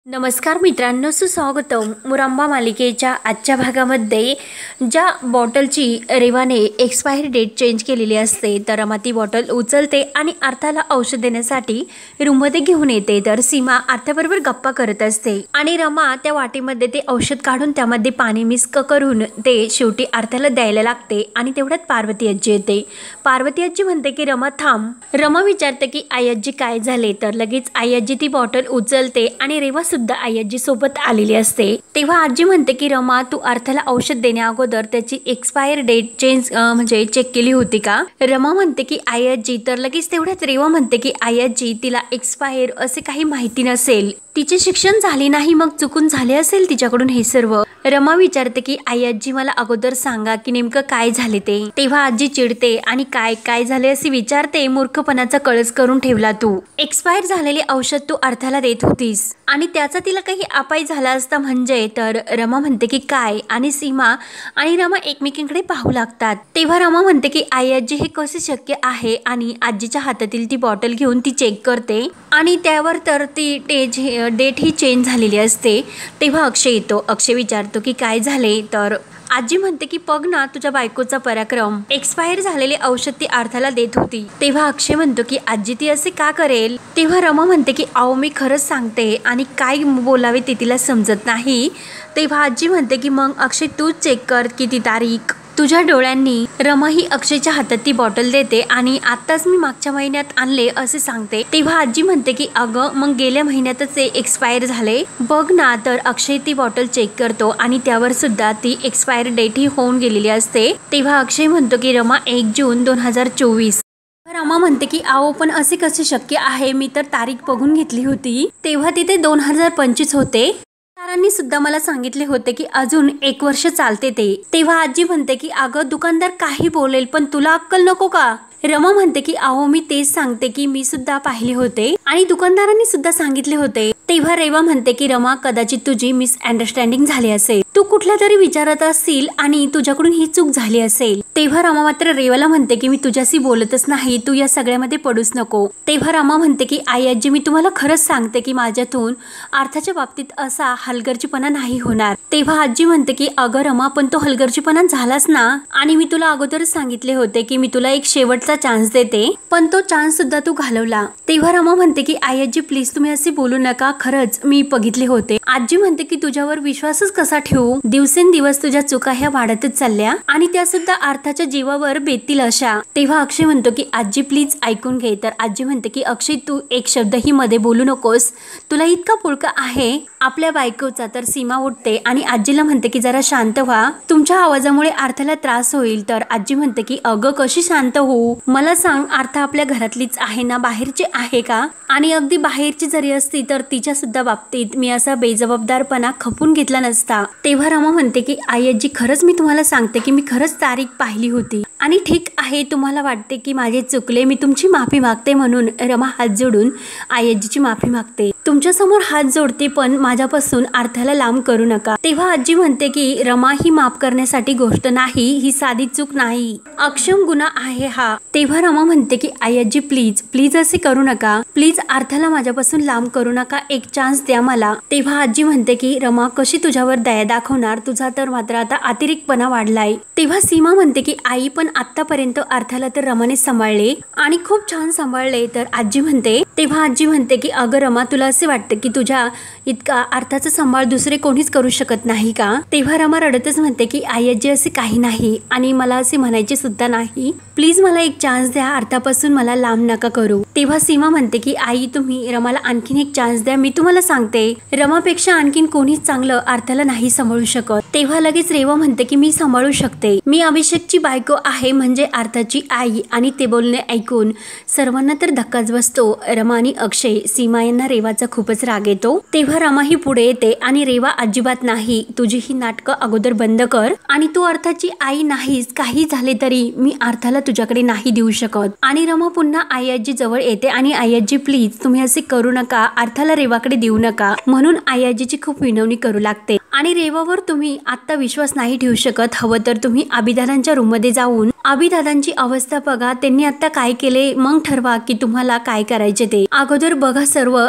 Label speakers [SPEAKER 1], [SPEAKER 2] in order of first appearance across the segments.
[SPEAKER 1] नमस्कार मित्रांनो, सुस्वागतम. मुरांबा मालिकेच्या आजच्या भागामध्ये ज्या बॉटलची रेवाने एक्सपायरी डेट चेंज केलेली असते तर रमा ती बॉटल उचलते आणि अर्थाला औषध देण्यासाठी रूममध्ये घेऊन येते. तर सीमा अर्थाबरोबर गप्पा करत असते आणि रमा त्या वाटीमध्ये ते औषध काढून त्यामध्ये पाणी मिक्स करून ते शेवटी अर्थाला द्यायला लागते. आणि तेवढ्यात पार्वती आजी येते. पार्वती आजी म्हणते की रमा थांब. रमा विचारते की आई आजी काय झाले. तर लगेच आई आजी ती बॉटल उचलते आणि रेवा सुद्धा आई आजी सोबत आलेली असते. तेव्हा आजी म्हणते की रमा तू अर्थाला औषध देण्या अगोदर त्याची एक्सपायर डेट चेंज म्हणजे चेक केली होती का. रमा म्हणते की आई आजी. तर लगेच तेवढ्यात रेवा म्हणते की आई आजी तिला एक्सपायर असे काही माहिती नसेल, तिचे शिक्षण झाले नाही, मग चुकून झाले असेल तिच्याकडून हे सर्व. रमा विचारते की आई आजी मला अगोदर सांगा की नेमकं काय झाले ते. तेव्हा आजी चिडते आणि काय काय झाले असे विचारते. मूर्खपणाचा कळस करून ठेवला तू. एक्सपायर झालेले औषध तू अर्थाला देत होतीस आणि त्याचा तिला काही अपाय झाला असता म्हणजे. तर रमा म्हणते की काय. आणि सीमा आणि रमा एकमेकींकडे पाहू लागतात. तेव्हा रमा म्हणते की आई आजी हे कसे शक्य आहे. आणि आजीच्या हातातील ती बॉटल घेऊन ती चेक करते आणि त्यावर तर ती डेट ही चेंज झालेली असते. तेव्हा अक्षय येतो. अक्षय विचारतो की काय झाले. तर आजी म्हणते की बघ ना तुझ्या बायकोचा पराक्रम. एक्सपायर झालेले औषध ती अर्थाला देत होती. तेव्हा अक्षय म्हणतो की आजी ती असे का करेल. तेव्हा रमा म्हणते की अहो मी खरंच सांगते आणि काय बोलावे ते तिला समजत नाही. तेव्हा आजी म्हणते की मग अक्षय तूच चेक कर की ती तारीख तुझ्या डोळ्यांनी. रमा ही अक्षयच्या हातात ती बॉटल देते आणि आत्ताच मी मागच्या महिन्यात आणले असे सांगते. तेव्हा आजी म्हणते की अगं मग गेल्या महिन्यातच ते एक्सपायर झाले बघ ना. तर अक्षय ती बॉटल चेक करतो आणि त्यावर सुद्धा ती एक्सपायर डेट ही होऊन गेलेली असते. तेव्हा अक्षय म्हणतो की रमा 1 जून 2024. रमा म्हणते की आओ पण असे कसे शक्य आहे. मी तर तारीख बघून घेतली होती तेव्हा तिथे 2025 होते. दुकानदारांनी सुद्धा मला सांगितले होते की अजून 1 वर्ष चालते ते. तेव्हा आजी म्हणते की अगं दुकानदार काही बोलेल पण तुला अक्कल नको का. रमा म्हणते की अहो मी तेच सांगते की मी सुद्धा पाहिले होते आणि दुकानदारांनी सुद्धा सांगितले होते. तेव्हा रेवा म्हणते की रमा कदाचित तुझी मिसअंडरस्टँडिंग झाली असेल. तू कुठल्या तरी विचारत असशील आणि तुझ्याकडून ही चूक झाली असेल. तेव्हा रमा मात्र रेवाला म्हणते की मी तुझ्याशी बोलतच नाही, तू या सगळ्यामध्ये पडूच नको. तेव्हा रमा म्हणते की आई आजी मी तुम्हाला खरंच सांगते की माझ्यातून अर्थाच्या बाबतीत असा हलगर्जीपणा नाही होणार. तेव्हा आजी म्हणते की अगं रमा पण तो हलगर्जीपणा झालाच ना. आणि मी तुला अगोदरच सांगितले होते की मी तुला एक शेवटचा चान्स देते पण तो चान्स सुद्धा तू घालवला. तेव्हा रमा म्हणते की आई आजी प्लीज तुम्ही असे बोलू नका, खरंच मी बघितले होते. आजी म्हणते की तुझ्यावर विश्वासच कसा ठेवू. दिवसेंदिवस तुझ्या चुका ह्या वाढतच चालल्या आणि त्या सुद्धा अर्थाच्या जीवावर बेतील अशा. तेव्हा अक्षय म्हणतो की आजी प्लीज ऐकून घे. तर आजी म्हणते की अक्षय तू एक शब्दही मध्ये बोलू नकोस, तुला इतका पुळका आहे आपल्या बायकोचा. तर सीमा उठते आणि आजीला म्हणते की जरा शांत व्हा, तुमच्या आवाजामुळे अर्थाला त्रास होईल. तर आजी म्हणते की अगं कशी शांत होऊ, मला सांग अर्थ आपल्या घरातलीच आहे ना, बाहेरची आहे का. आणि अगदी बाहेरची जरी असती तर तिच्या सुद्धा बाबतीत मी असा बेजबाबदारपणा खपून घेतला नसता. तेव्हा रमा म्हणते की आई आजी खरंच मी तुम्हाला सांगते की मी खरंच तारीख पाहिली होती आणि ठीक आहे तुम्हाला वाटते की माझे चुकले, मी तुमची माफी मागते. म्हणून रमा हात जोडून आई आजीची माफी मागते. तुमच्या समोर हात जोडते पण माझ्यापासून अर्थाला लांब करू नका. तेव्हा आजी म्हणते की रमा ही माफ करण्यासाठी गोष्ट नाही, ही साधी चूक नाही, अक्षम गुन्हा आहे हा. तेव्हा रमा म्हणते की आई आजी प्लीज प्लीज असे करू नका, प्लीज अर्थाला माझ्यापासून लांब करू नका, एक चान्स द्या मला. तेव्हा आजी म्हणते की रमा कशी तुझ्यावर दया दाखवणार, तुझा तर मात्र आता अतिरेकपणा वाढलाय. तेव्हा सीमा म्हणते की आई पण आतापर्यंत अर्थाला तर रमाने सांभाळले आणि खूप छान सांभाळले. तर आजी म्हणते तेव्हा आजी म्हणते की अगं रमा तुला असे वाटतं की तुझ्या इतका अर्थाचा सांभाळ दुसरे कोणीच करू शकत नाही का. तेव्हा रमा रडतच म्हणते की आई आजी असे काही नाही आणि मला असे म्हणायचे सुद्धा नाही, प्लीज मला एक चान्स द्या, अर्थापासून मला लांब नका करू. तेव्हा सीमा म्हणते की आई तुम्ही रमाला आणखीन एक चान्स द्या, मी तुम्हाला सांगते रमापेक्षा आणखीन कोणीच चांगलं अर्थाला नाही सांभाळू शकत. तेव्हा लगेच रेवा म्हणते की मी सांभाळू शकते, मी अभिषेकची बायको आहे म्हणजे अर्थाची आई. आणि ते बोलणे ऐकून सर्वांना तर धक्काच बसतो. रमा आणि अक्षय सीमा यांना रेवाचा खूपच राग येतो. तेव्हा रमा ही पुढे येते आणि रेवा अजिबात नाही, तुझी ही नाटकं अगोदर बंद कर आणि तू अर्थाची आई नाहीस, काही झाले तरी मी अर्थाला तुझ्याकडे नाही देऊ शकत. आणि रमा पुन्हा आई आजी जवळ येते आणि आई आजी प्लीज तुम्ही असे करू नका, अर्थाला रेवाकडे देऊ नका. म्हणून आई आजीची खूप विनवणी करू लागते. आणि रेवावर तुम्ही आता विश्वास नाही ठेवू शकत, हवं तर तुम्ही अभिदादांच्या रूम मध्ये जाऊन अभिदादांची अवस्था बघा, त्यांनी आता काय केले मग ठरवा की तुम्हाला काय करायचे ते. अगोदर बघा सर्व आणि मग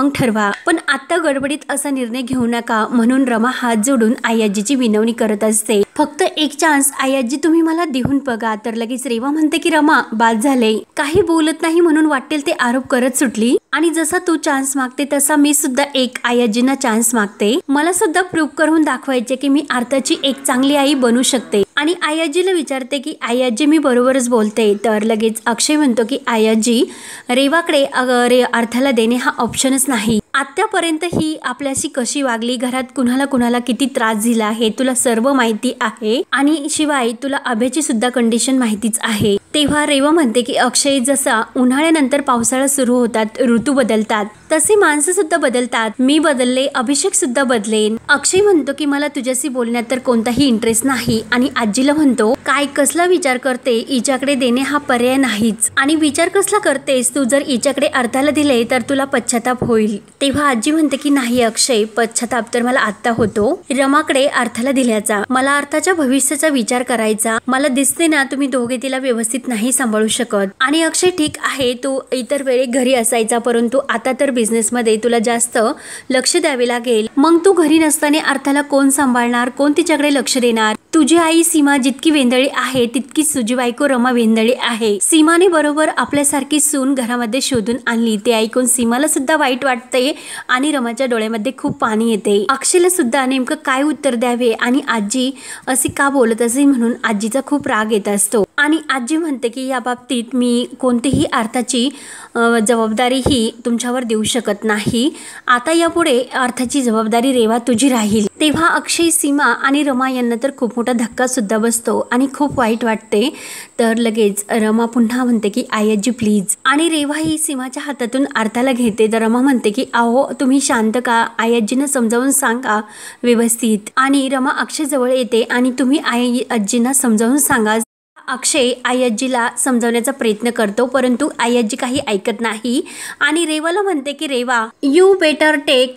[SPEAKER 1] मग ठरवा, पण आता गडबडीत असा निर्णय घेऊ नका. म्हणून रमा हात जोडून आई आजीची विनवणी करत असते. फक्त एक चान्स आई आजी तुम्ही मला देऊन बघा. तर लगेच रेवा म्हणते की रमा बाद झाले, काही बोलत नाही म्हणून वाटेल ते आरोप करत सुटली. आणि जसा तू चान्स मागते तसा मी सुद्धा एक आई आजींना चान्स मागते. मला सुद्धा प्रूव्ह करून दाखवायचे की मी अर्थाची एक चांगली आई बनू शकते. आणि आई आजीला विचारते की आई आजी मी बरोबरच बोलते. तर लगेच अक्षय म्हणतो की आई आजी रेवाकडे अर्थाला देणे हा ऑप्शनच नाही. आतापर्यंत ही आपल्याशी कशी वागली, घरात कुणाला कुणाला किती त्रास दिला आहे तुला सर्व माहिती आहे. आणि शिवाय तुला अभयची सुद्धा कंडिशन माहितीच आहे. तेव्हा रेवा म्हणते की अक्षय जसा उन्हाळ्यानंतर पावसाळा सुरू होतात, ऋतू बदलतात, तसे माणसं सुद्धा बदलतात. मी बदलले, अभिषेक सुद्धा बदलेन. अक्षय म्हणतो की मला तुझ्याशी बोलण्यात तर कोणताही इंटरेस्ट नाही. आणि आजीला म्हणतो काय कसला विचार करते, हिच्याकडे देणे हा पर्याय नाहीच. आणि विचार कसला करतेस तू, जर हिच्याकडे अर्थाला दिले तर तुला पश्चाताप होईल. तेव्हा आजी म्हणते की नाही अक्षय, पश्चाताप तर मला आता होतो रमाकडे अर्थाला दिल्याचा. मला अर्थाच्या भविष्याचा विचार करायचा. मला दिसते ना तुम्ही दोघे तिला व्यवस्थित नाही सांभाळू शकत. आणि अक्षय ठीक आहे, तू इतर वेळी घरी असायचा, परंतु आता तर बिझनेस मध्ये तुला जास्त लक्ष द्यावे लागेल. मग तू घरी नसताना अर्थाला कोण सांभाळणार, कोण तिच्याकडे लक्ष देणार. तुझी आई सीमा जितकी वेंदळी आहे तितकीच तुझी बायको रमा वेंदळी आहे. सीमाने बरोबर आपल्यासारखी सून घरामध्ये शोधून आणली. ते ऐकून सीमाला सुद्धा वाईट वाटते आणि रमाच्या डोळ्यामध्ये खूप पाणी येते. अक्षयला सुद्धा नेमकं काय उत्तर द्यावे आणि आजी असे का बोलत असे म्हणून आजीचा खूप राग येत असतो. आणि आजी म्हणते की या बाबतीत मी कोणतीही अर्थाची जबाबदारी ही तुमच्यावर देऊ शकत नाही. आता यापुढे अर्थाची जबाबदारी रेवा तुझी राहील. तेव्हा अक्षय, सीमा आणि रमा यांना तर खूप मोठा धक्का सुद्धा बसतो आणि खूप वाईट वाटते. तर लगेच रमा पुन्हा म्हणते की आई आजी प्लीज. आणि रेवा ही सीमाच्या हातातून अर्थाला घेते. तर रमा म्हणते की अहो तुम्ही शांत का, आई आजींना समजावून सांगा व्यवस्थित. आणि रमा अक्षय जवळ येते आणि तुम्ही आई आजींना समजावून सांगा. अक्षय आई आजीला समजावण्याचा प्रयत्न करतो, परंतु आई आजी काही ऐकत नाही. आणि रेवाला म्हणते की Reva you better take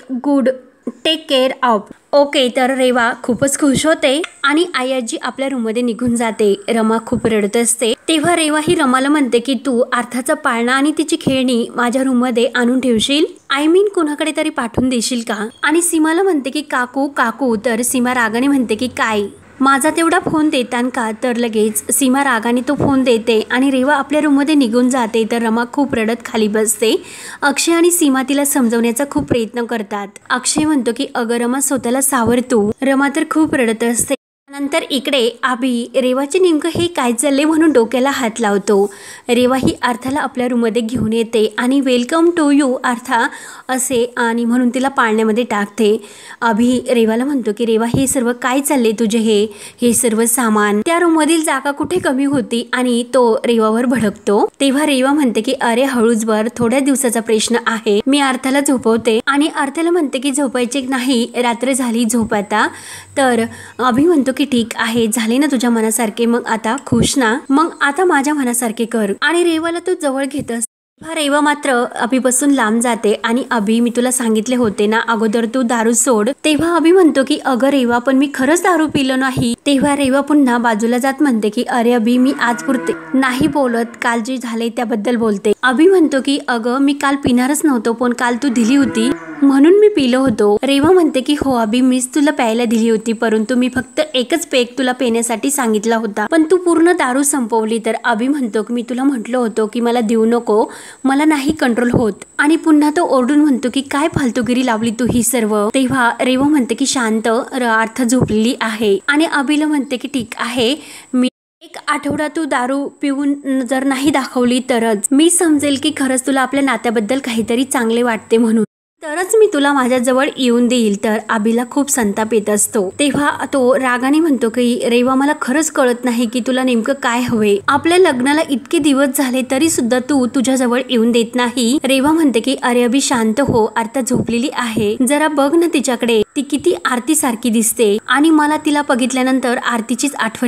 [SPEAKER 1] care of. Okay. तर रेवा खूपच खुश होते आणि आई आजी आपल्या रूममध्ये निघून जाते. रमा खूप रडत असते. तेव्हा रेवा ही रमाला म्हणते की तू अर्थाचा पाळणा आणि तिची खेळणी माझ्या रूममध्ये आणून ठेवशील, आय मीन कुणाकडे तरी पाठवून देशील का. आणि सीमाला म्हणते की काकू काकू. तर सीमा रागाने म्हणते की काय माझा तेवढा फोन देतान का. तर लगेच सीमा रागाने तो फोन देते आणि रेवा आपल्या रूममध्ये निघून जाते. तर रमा खूप रडत खाली बसते. अक्षय आणि सीमा तिला समजवण्याचा खूप प्रयत्न करतात. अक्षय म्हणतो की अगं रमा स्वतःला सावर तू. रमा तर खूप रडत असते. नंतर इकडे अभि रेवाचे नेमकं हे काय चालले म्हणून डोक्याला हात लावतो. रेवा ही अर्थाला आपल्या रूममध्ये घेऊन येते आणि वेलकम टू यू अर्था असे आणि म्हणून तिला पाळण्यामध्ये टाकते. अभि रेवाला म्हणतो की रेवा हे सर्व काय चालले तुझे, हे सर्व सामान, त्या रूममधील जागा कुठे कमी होती. आणि तो रेवावर भडकतो. तेव्हा रेवा म्हणते की अरे हळूच बर, थोड्या दिवसाचा प्रश्न आहे, मी अर्थाला झोपवते. आणि अर्थाला म्हणते की झोपायचे नाही, रात्र झाली, झोप आता. तर अभि म्हणतो की ठीक आहे, झाले ना तुझ्या मनासारखे, मग आता खुश ना, मग आता माझ्या मनासारखे कर. आणि रेवाला तू जवळ घेतस. रेवा मात्र अभिपासून लांब जाते आणि अभि मी तुला सांगितले होते ना अगोदर तू दारू सोड. तेव्हा अभि म्हणतो की अगं रेवा पण मी खरंच दारू पिलो नाही. तेव्हा रेवा पुन्हा बाजूला जात म्हणते की अरे अभि मी आज पुरते नाही बोलत, काल जे झाले त्याबद्दल बोलते. अभि म्हणतो की अगं मी काल पिणारच नव्हतो, पण काल तू दिली होती म्हणून मी पिलो होतो. रेवा म्हणते की हो अभि मीच तुला प्यायला दिली होती, परंतु मी फक्त एकच पेक तुला पिण्यासाठी सांगितला होता, पण तू पूर्ण दारू संपवली. तर अभि म्हणतो की मी तुला म्हटलं होतं की मला देऊ नको, मला नाही कंट्रोल होत. आणि पुन्हा तो ओरडून म्हणतो की काय फालतूगिरी लावली तू ही सर्व. तेव्हा रेवा म्हणते की शांत, अर्थ झोपलेली आहे. आणि अभिला म्हणते की ठीक आहे, मी एक आठवडा तू दारू पिऊन जर नाही दाखवली तरच मी समजेल की खरंच तुला आपल्या नात्याबद्दल काहीतरी चांगले वाटते, म्हणून तरच मी तुला माझ्या जवळ येऊन देईल. तर अभिला खूप संताप येत असतो. तेव्हा तो रागाने म्हणतो की रेवा मला खरंच कळत नाही की तुला नेमकं काय हवे. आपल्या लग्नाला इतके दिवस झाले तरी सुद्धा तू तुझ्या जवळ येऊन देत नाही. रेवा म्हणते की अरे अभि शांत हो, आता झोपलेली आहे, जरा बघ ना तिच्याकडे, ती किती आरती सारखी दिसते आणि मला तिला बघितल्यानंतर आरतीचीच आठवण येते.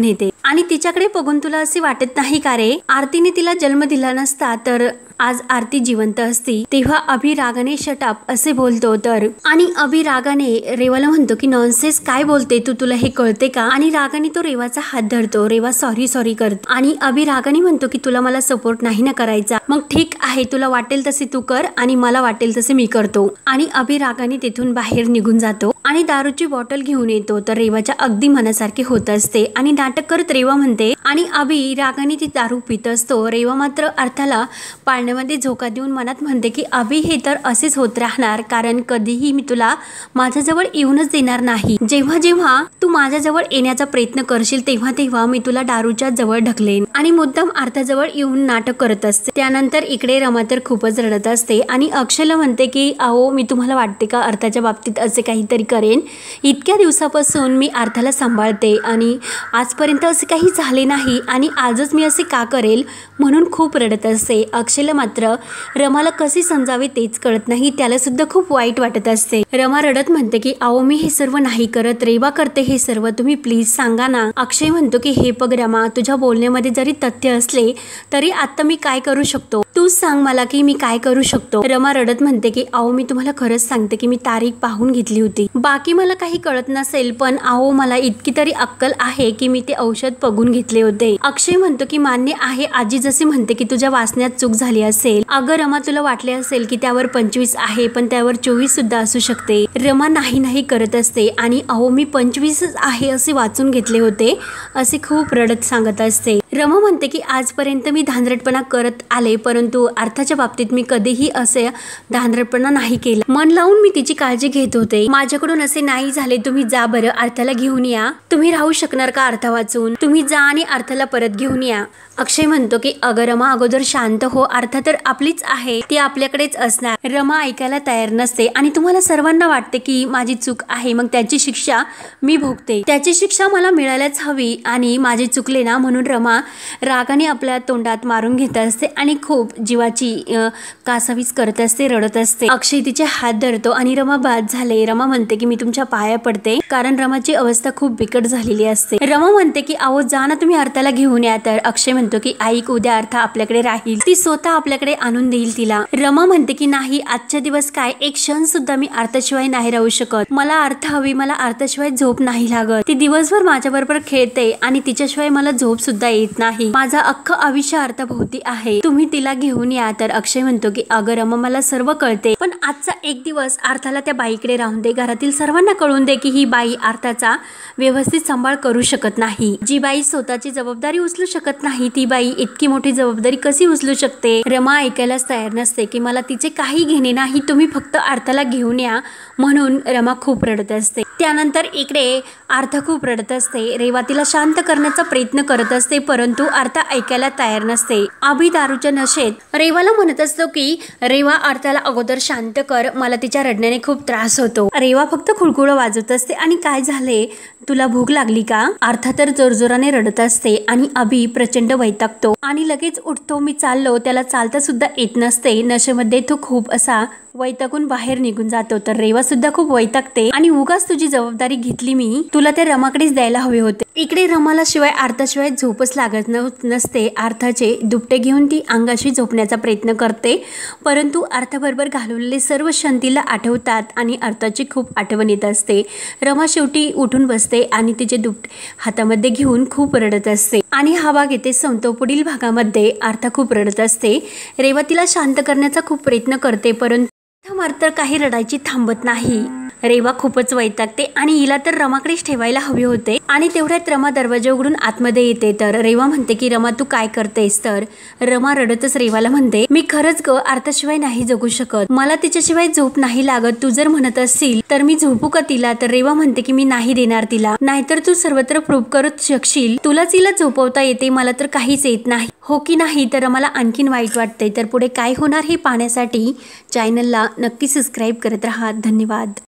[SPEAKER 1] आणि तिच्याकडे बघून तुला असे वाटत नाही का रे, आरतीने तिला जन्म दिला नसता तर आज आरती जिवंत असती. तेव्हा अभि रागाने शटअप असे बोलतो तर आणि अभि रागाने रेवाला म्हणतो की नॉनसेन्स काय बोलते तू, तुला हे कळते का. आणि रागाने तो रेवाचा हात धरतो. रेवा सॉरी करतो आणि अभि रागाने म्हणतो की तुला मला सपोर्ट नाही ना करायचा, मग ठीक आहे तुला वाटेल तसे तू कर आणि मला वाटेल तसे मी करतो. आणि अभि रागाने तिथून बाहेर निघून जातो आणि दारूची बॉटल घेऊन येतो तर रेवाच्या अगदी मनासारखे होत असते आणि नाटक करत रेवा म्हणते आणि अभि रागाने ती दारू पित असतो. रेवा मात्र अर्थाला पाळण्यामध्ये झोका देऊन मनात म्हणते की अभि हे तर असेच होत राहणार, कारण कधीही मी तुला माझ्याजवळ येऊनच देणार नाही. जेव्हा जेव्हा तू माझ्याजवळ येण्याचा प्रयत्न करशील तेव्हा तेव्हा मी तुला दारूच्या जवळ ढकलेन. आणि मुद्दाम अर्थाजवळ येऊन नाटक करत असते. त्यानंतर इकडे रमा तर खूपच रडत असते आणि अक्षयला म्हणते की अहो मी तुम्हाला वाटते का अर्थाच्या बाबतीत असे काहीतरी करेन, इतक्या दिवसापासून मी अर्थाला सांभाळते आणि आजपर्यंत असे काही झाले नाही आणि आजच मी असे का करेल म्हणून खूप रडत असते. अक्षयला मात्र रमाला कसे समजावे तेच कळत नाही, त्याला सुद्धा खूप वाईट वाटत असते. रमा रडत म्हणते की अहो मी हे सर्व नाही करत, रेवा करते हे सर्व, तुम्ही प्लीज सांगा ना. अक्षय म्हणतो की हे बघ रमा, तुझ्या बोलण्यामध्ये जरी तथ्य असले तरी आता मी काय करू शकतो, तूच सांग मला की मी काय करू शकतो. रमा रडत म्हणते की अहो मी तुम्हाला खरंच सांगते की मी तारीख पाहून घेतली होती, बाकी मला काही कळत नसेल पण अहो मला इतकी तरी अक्कल आहे की मी ते औषध बघून घेतले होते. अक्षय म्हणतो की मान्य आहे, आजी जसे म्हणते की तुझ्या वाचण्यात चूक झाली असेल. अगं रमा तुला वाटले असेल की त्यावर 25 आहे पण त्यावर 24 सुद्धा असू शकते. रमा नाही करत असते आणि अहो मी 25 आहे असे वाचून घेतले होते असे खूप रडत सांगत असते. रमा म्हणते की आजपर्यंत मी धांदरटपणा करत आले परंतु अर्थाच्या बाबतीत मी कधीही असे धांदरटपणा नाही केला, मन लावून मी तिची काळजी घेत होते, माझ्याकडून असे नाही झाले. तुम्ही जा बरं, अर्थाला घेऊन या. तुम्ही राहू शकणार का अर्था वाचून, तुम्ही जा आणि अर्थाला परत घेऊन या. अक्षय म्हणतो की अगं रमा अगोदर शांत हो, अर्था तर आपलीच आहे, ती आपल्याकडेच असणार. रमा ऐकायला तयार नसते आणि तुम्हाला सर्वांना वाटते की माझी चूक आहे, मग त्याची शिक्षा मी भोगते, त्याची शिक्षा मला मिळायलाच हवी आणि माझे चुकले ना म्हणून रमा रागाने आपल्या तोंडात मारून घेत असते आणि खूप जीवाची कासावीस करत असते, रडत असते. अक्षय तिचे हात धरतो आणि रमा बाद झाले. रमा म्हणते की मी तुमच्या पाया पडते, कारण रमाची अवस्था खूप बिकट झालेली असते. रमा म्हणते की अहो जा ना तुम्ही अर्थाला घेऊन या. तर अक्षय म्हणतो की ऐक, उद्या अर्था आपल्याकडे राहील, ती स्वतः आपल्याकडे आणून देईल तिला. रमा म्हणते की नाही, आजच्या दिवस काय एक क्षण सुद्धा मी अर्थाशिवाय नाही राहू शकत, मला अर्थ हवी, मला अर्थाशिवाय झोप नाही लागत. ती दिवसभर माझ्या बरोबर खेळते आणि तिच्याशिवाय मला झोप सुद्धा येत नाही, माझं अख्खं आयुष्य अर्थभोवती आहे, तुम्ही तिला घेऊन या. तर अक्षय म्हणतो की अगं रमा मला सर्व कळते पण आजचा एक दिवस अर्थाला त्या बाईकडे राहून दे, घरातील सर्वांना कळून दे की ही बाई अर्थाचा व्यवस्थित सांभाळ करू शकत नाही. जी बाई स्वतःची जबाबदारी उचलू शकत नाही ती बाई इतकी मोठी जबाबदारी कशी उचलू शकते. रमा ऐकायलाच तयार नसते की मला तिचे काही घेणे नाही, तुम्ही फक्त अर्थाला घेऊन या, म्हणून रमा खूप रडत असते. त्यानंतर इकडे अर्था खूप रडत असते. रेवा तिला शांत करण्याचा प्रयत्न करत असते परंतु अर्था ऐकायला तयार नसते. अभि दारूच्या नशेत रेवाला म्हणत असतो की रेवा अर्थाला अगोदर शांत कर, मला तिच्या रडण्याने खूप त्रास होतो. रेवा फक्त खुळखुळ वाजवत असते आणि काय झाले, तुला भूक लागली का. अर्था तर जोरजोराने रडत असते आणि अभि प्रचंड वैतागतो आणि लगेच उठतो, मी चाललो, त्याला चालता सुद्धा येत नसते. नशेमध्ये तो खूप असा वैतागून बाहेर निघून जातो. तर रेवा सुद्धा खूप वैतागते आणि उगाच तुझी जबाबदारी घेतली मी, तुला त्या रमाकडेच द्यायला हवे होते. इकडे रमाला शिवाय अर्थाशिवाय झोपच लागत नसते. अर्थाचे दुपटे घेऊन ती अंगाशी झोपण्याचा प्रयत्न करते परंतु अर्थाबरोबर घालवलेले सर्व क्षण तिला आठवतात आणि अर्थाची खूप आठवण येत असते. रमा शेवटी उठून बसते आणि तिचे दुपटे हातामध्ये घेऊन खूप रडत असते आणि हा भाग येथे संपतो. पुढील भागामध्ये अर्था खूप रडत असते. रेवा तिला शांत करण्याचा खूप प्रयत्न करते परंतु मात्र काही रडायची थांबत नाही. रेवा खूपच वैतागते आणि हिला तर रमाकडेच ठेवायला हवे होते आणि तेवढ्यात रमा दरवाजा उघडून आतमध्ये येते. तर रेवा म्हणते की रमा तू काय करतेस. तर रमा रडतच रेवाला म्हणते मी खरंच ग अर्थाशिवाय नाही जगू शकत, मला तिच्याशिवाय झोप नाही लागत, तू जर म्हणत असशील तर मी झोपू का तिला. तर रेवा म्हणते की मी नाही देणार तिला, नाहीतर तू सर्वत्र प्रूव्ह करू शकशील तुला तिला झोपवता येते, मला तर काहीच येत नाही, हो की नाही. तर मला आणखीन वाईट वाटते. तर पुढे काय होणार हे पाहण्यासाठी चॅनलला नक्की सबस्क्राईब करत राहा. धन्यवाद.